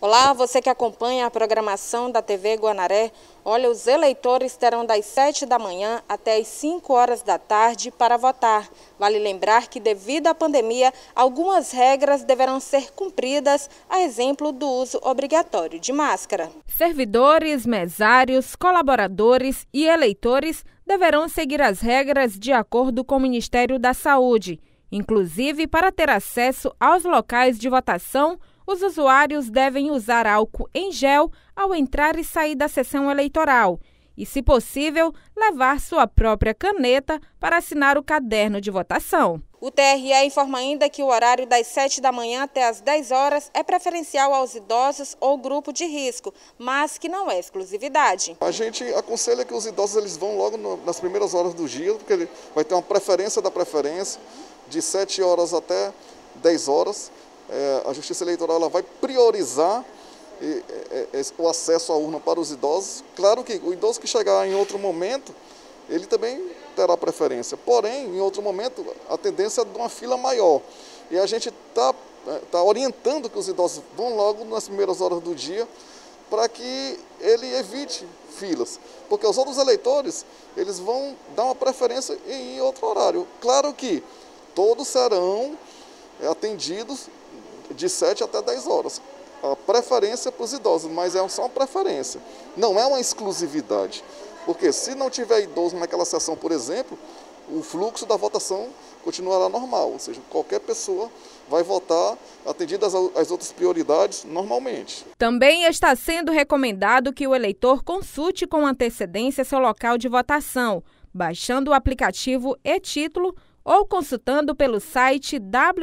Olá, você que acompanha a programação da TV Guanaré. Olha, os eleitores terão das 7 da manhã até as 5 horas da tarde para votar. Vale lembrar que, devido à pandemia, algumas regras deverão ser cumpridas, a exemplo do uso obrigatório de máscara. Servidores, mesários, colaboradores e eleitores deverão seguir as regras de acordo com o Ministério da Saúde. Inclusive, para ter acesso aos locais de votação, os usuários devem usar álcool em gel ao entrar e sair da sessão eleitoral e, se possível, levar sua própria caneta para assinar o caderno de votação. O TRE informa ainda que o horário das 7 da manhã até as 10 horas é preferencial aos idosos ou grupo de risco, mas que não é exclusividade. A gente aconselha que os idosos eles vão logo nas primeiras horas do dia, porque ele vai ter uma preferência da preferência, de 7 horas até 10 horas. A Justiça Eleitoral ela vai priorizar o acesso à urna para os idosos. Claro que o idoso que chegar em outro momento, ele também terá preferência. Porém, em outro momento, a tendência é de uma fila maior. E a gente está orientando que os idosos vão logo nas primeiras horas do dia para que ele evite filas. Porque os outros eleitores, eles vão dar uma preferência em outro horário. Claro que todos serão atendidos de 7 até 10 horas. A preferência para os idosos, mas é só uma preferência. Não é uma exclusividade. Porque se não tiver idoso naquela sessão, por exemplo, o fluxo da votação continuará normal. Ou seja, qualquer pessoa vai votar atendidas as outras prioridades normalmente. Também está sendo recomendado que o eleitor consulte com antecedência seu local de votação, baixando o aplicativo e-Título ou consultando pelo site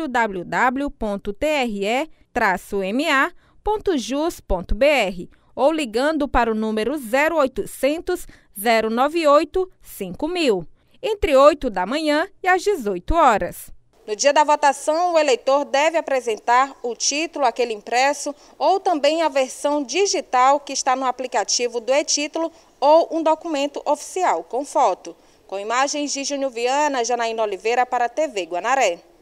www.tre-ma.jus.br ou ligando para o número 0800 098 5000, entre 8 da manhã e as 18 horas. No dia da votação, o eleitor deve apresentar o título, aquele impresso, ou também a versão digital que está no aplicativo do e-Título ou um documento oficial com foto. Com imagens de Júnior Viana, Janaína Oliveira para a TV Guanaré.